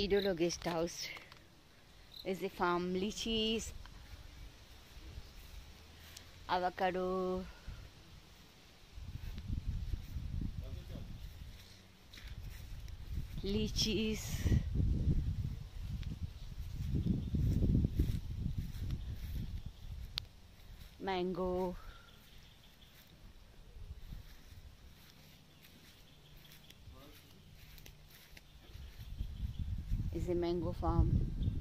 Idolo guest house is a farm. Lychees, avocado, lychees, mango, is a mango farm.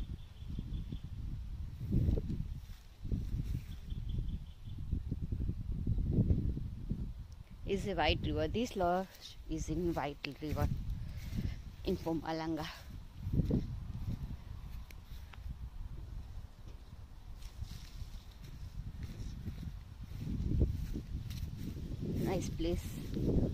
Is a white river. This lodge is in White River in Mpumalanga. Nice place.